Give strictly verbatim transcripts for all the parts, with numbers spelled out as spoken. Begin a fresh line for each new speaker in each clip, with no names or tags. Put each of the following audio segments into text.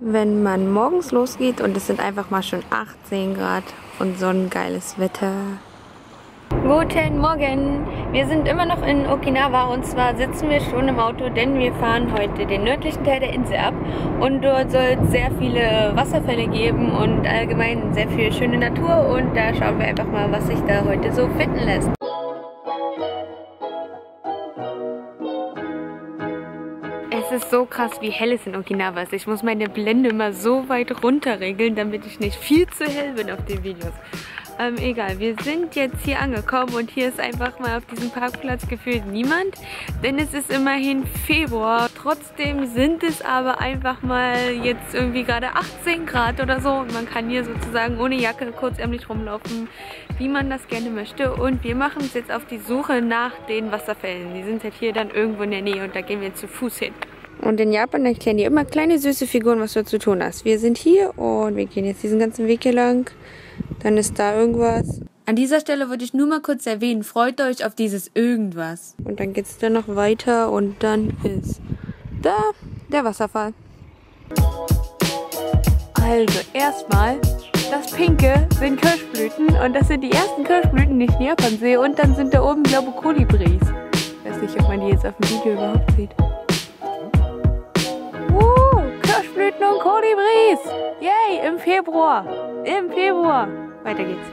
Wenn man morgens losgeht und es sind einfach mal schon achtzehn Grad und sonnengeiles Wetter. Guten Morgen! Wir sind immer noch in Okinawa und zwar sitzen wir schon im Auto, denn wir fahren heute den nördlichen Teil der Insel ab und dort soll es sehr viele Wasserfälle geben und allgemein sehr viel schöne Natur und da schauen wir einfach mal, was sich da heute so finden lässt. Es ist so krass, wie hell es in Okinawa ist. Ich muss meine Blende immer so weit runter regeln, damit ich nicht viel zu hell bin auf den Videos. Ähm, egal, wir sind jetzt hier angekommen und hier ist einfach mal auf diesem Parkplatz gefühlt niemand, denn es ist immerhin Februar. Trotzdem sind es aber einfach mal jetzt irgendwie gerade achtzehn Grad oder so und man kann hier sozusagen ohne Jacke kurzärmlich rumlaufen, wie man das gerne möchte. Und wir machen uns jetzt auf die Suche nach den Wasserfällen. Die sind halt hier dann irgendwo in der Nähe und da gehen wir zu Fuß hin. Und in Japan erklären die immer kleine süße Figuren, was du zu tun hast. Wir sind hier und wir gehen jetzt diesen ganzen Weg hier lang. Dann ist da irgendwas. An dieser Stelle würde ich nur mal kurz erwähnen, freut euch auf dieses Irgendwas. Und dann geht es dann noch weiter und dann ist da der Wasserfall. Also erstmal, das Pinke sind Kirschblüten und das sind die ersten Kirschblüten, die ich in Japan sehe. Und dann sind da oben, glaube ich, Kolibris. Ich weiß nicht, ob man die jetzt auf dem Video überhaupt sieht. Uh, Kirschblüten und Kolibris! Yay, im Februar! Im Februar! Weiter geht's.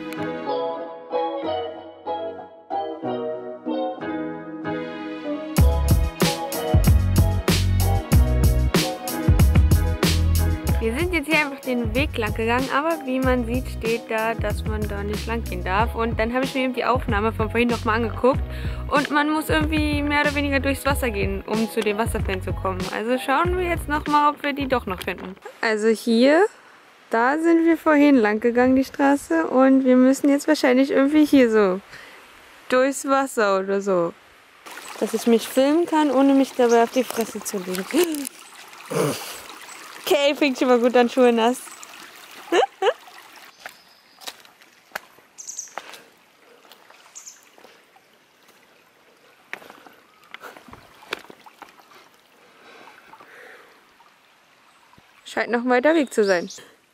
Wir sind jetzt hier einfach den Weg lang gegangen, aber wie man sieht, steht da, dass man da nicht lang gehen darf. Und dann habe ich mir eben die Aufnahme von vorhin nochmal angeguckt und man muss irgendwie mehr oder weniger durchs Wasser gehen, um zu den Wasserfällen zu kommen. Also schauen wir jetzt nochmal, ob wir die doch noch finden. Also hier, da sind wir vorhin lang gegangen, die Straße, und wir müssen jetzt wahrscheinlich irgendwie hier so durchs Wasser oder so. Dass ich mich filmen kann, ohne mich dabei auf die Fresse zu legen. Okay, fängt schon mal gut an, Schuhe nass. Scheint noch ein weiter Weg zu sein.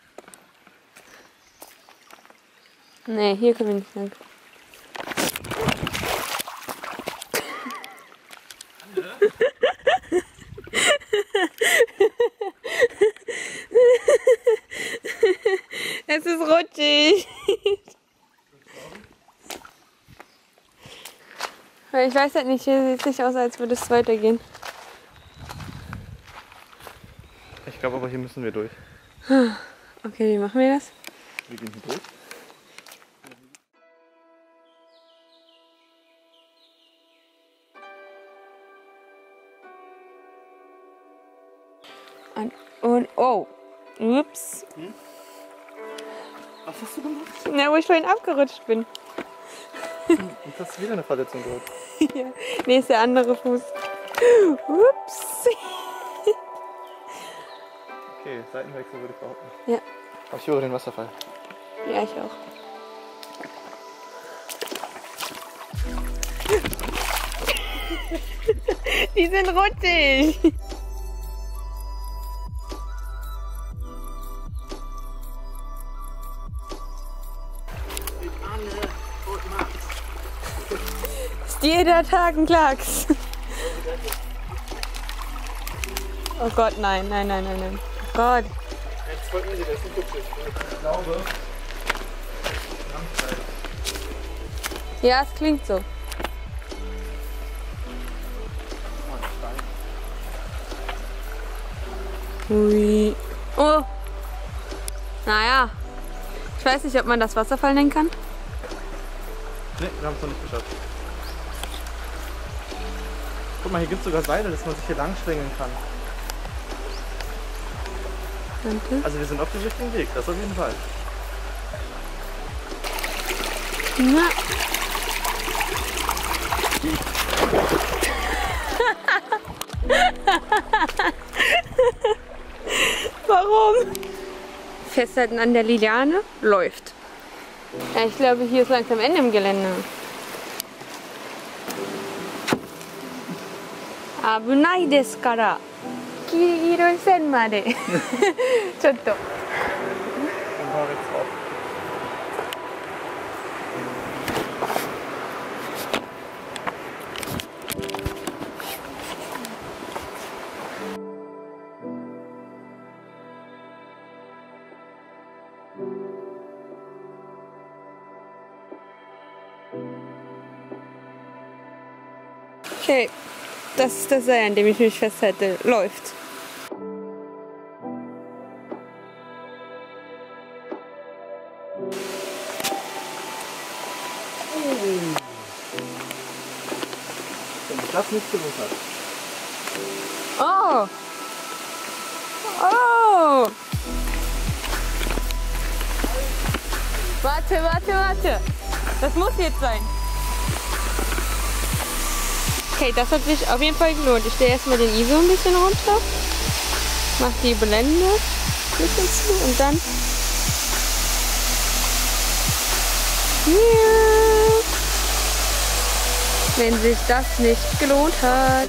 Nee, hier können wir nicht lang. Es ist rutschig. Ich weiß halt nicht, hier sieht es nicht aus, als würde es weitergehen.
Ich glaube aber, hier müssen wir durch.
Okay, wie machen wir das?
Wir gehen hier durch.
Und, und oh, ups.
Hm? Was hast du gemacht?
Na, wo ich vorhin abgerutscht bin.
Und hast du wieder eine Verletzung dort?
Ja, nee, ist der andere Fuß. Ups.
Okay, Seitenwechsel würde ich behaupten.
Ja.
Aber ich höre den Wasserfall.
Ja, ich auch. Die sind rutschig. Ist jeder Tag ein Klacks. Oh Gott, nein, nein, nein, nein, nein. Oh Gott.
Jetzt folgen wir dir, das ist nicht rutschig. Ich glaube.
Ja, es klingt so. Ui. Oh. Naja. Ich weiß nicht, ob man das Wasserfall nennen kann.
Ne, wir haben es noch nicht geschafft. Guck mal, hier gibt es sogar Seile, dass man sich hier lang schlängeln kann.
Danke.
Also wir sind auf dem richtigen Weg, das auf jeden Fall.
Na. Warum? Festhalten an der Liane läuft. Ja, ich glaube, hier ist langsam Ende im Gelände. Abunai desu kara. 黄色い線までちょっと Okay, das ist das Seil, an dem ich mich festhalte. Läuft.
Wenn ich das nicht gelohnt hat.
Oh! Oh! Warte, warte, warte! Das muss jetzt sein. Okay, das hat sich auf jeden Fall gelohnt. Ich stelle erstmal den I S O ein bisschen runter, mache die Blende ein bisschen zu und dann yeah. Wenn sich das nicht gelohnt hat.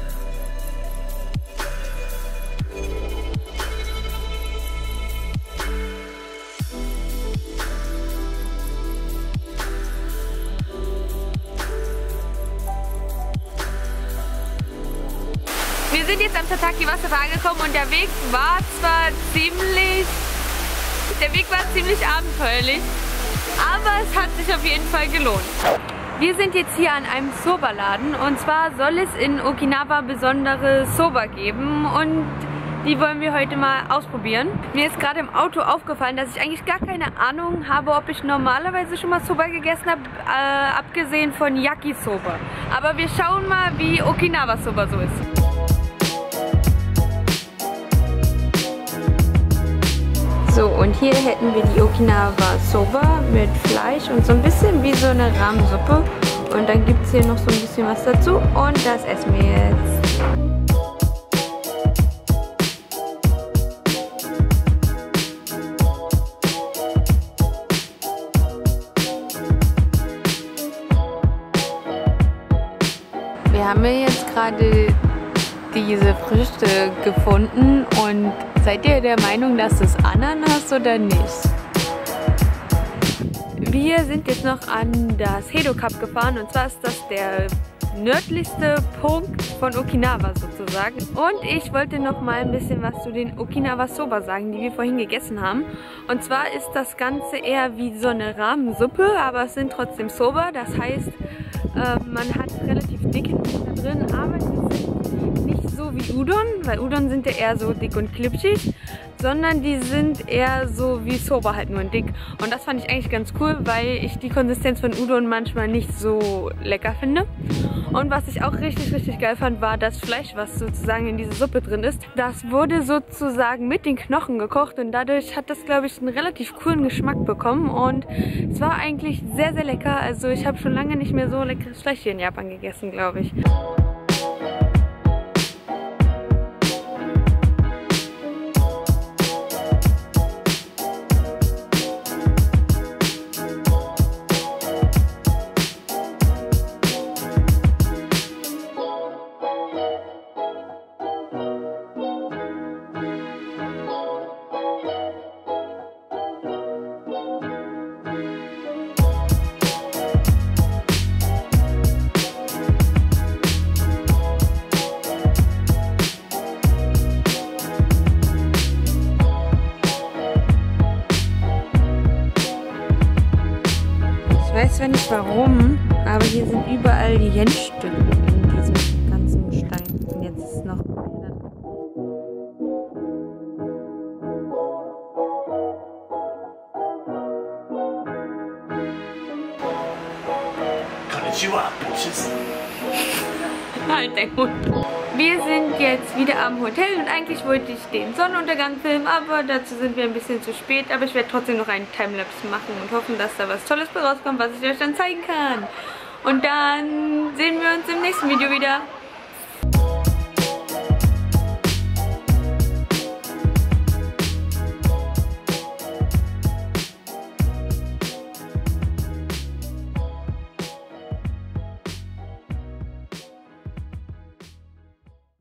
Wir sind jetzt am Tataki Wasserfall angekommen und der Weg war zwar ziemlich, der Weg war ziemlich abenteuerlich, aber es hat sich auf jeden Fall gelohnt. Wir sind jetzt hier an einem Soba-Laden und zwar soll es in Okinawa besondere Soba geben und die wollen wir heute mal ausprobieren. Mir ist gerade im Auto aufgefallen, dass ich eigentlich gar keine Ahnung habe, ob ich normalerweise schon mal Soba gegessen habe, äh, abgesehen von Yakisoba. Aber wir schauen mal, wie Okinawa Soba so ist. So, und hier hätten wir die Okinawa Soba mit Fleisch und so ein bisschen wie so eine Rahmensuppe. Und dann gibt es hier noch so ein bisschen was dazu und das essen wir jetzt. Wir haben ja jetzt gerade diese Früchte gefunden und seid ihr der Meinung, dass es Ananas oder nicht? Wir sind jetzt noch an das Hedo Cup gefahren und zwar ist das der nördlichste Punkt von Okinawa sozusagen. Und ich wollte noch mal ein bisschen was zu den Okinawa Soba sagen, die wir vorhin gegessen haben. Und zwar ist das Ganze eher wie so eine Rahmensuppe, aber es sind trotzdem Soba. Das heißt, äh, man hat relativ dicke da drin, aber die sind nicht so wie Udon, weil Udon sind ja eher so dick und klitschig, sondern die sind eher so wie Soba, halt nur in dick. Und das fand ich eigentlich ganz cool, weil ich die Konsistenz von Udon manchmal nicht so lecker finde. Und was ich auch richtig, richtig geil fand, war das Fleisch, was sozusagen in dieser Suppe drin ist. Das wurde sozusagen mit den Knochen gekocht und dadurch hat das, glaube ich, einen relativ coolen Geschmack bekommen. Und es war eigentlich sehr, sehr lecker. Also ich habe schon lange nicht mehr so leckeres Fleisch hier in Japan gegessen, glaube ich. Ich weiß zwar nicht warum, aber hier sind überall die Yen-Stücke in diesem ganzen Stein. Und jetzt ist es noch mehr.
Konnichiwa, Bitches.
Halt dein Mund. Wir sind jetzt wieder am Hotel und eigentlich wollte ich den Sonnenuntergang filmen, aber dazu sind wir ein bisschen zu spät. Aber ich werde trotzdem noch einen Timelapse machen und hoffen, dass da was Tolles bei rauskommt, was ich euch dann zeigen kann. Und dann sehen wir uns im nächsten Video wieder.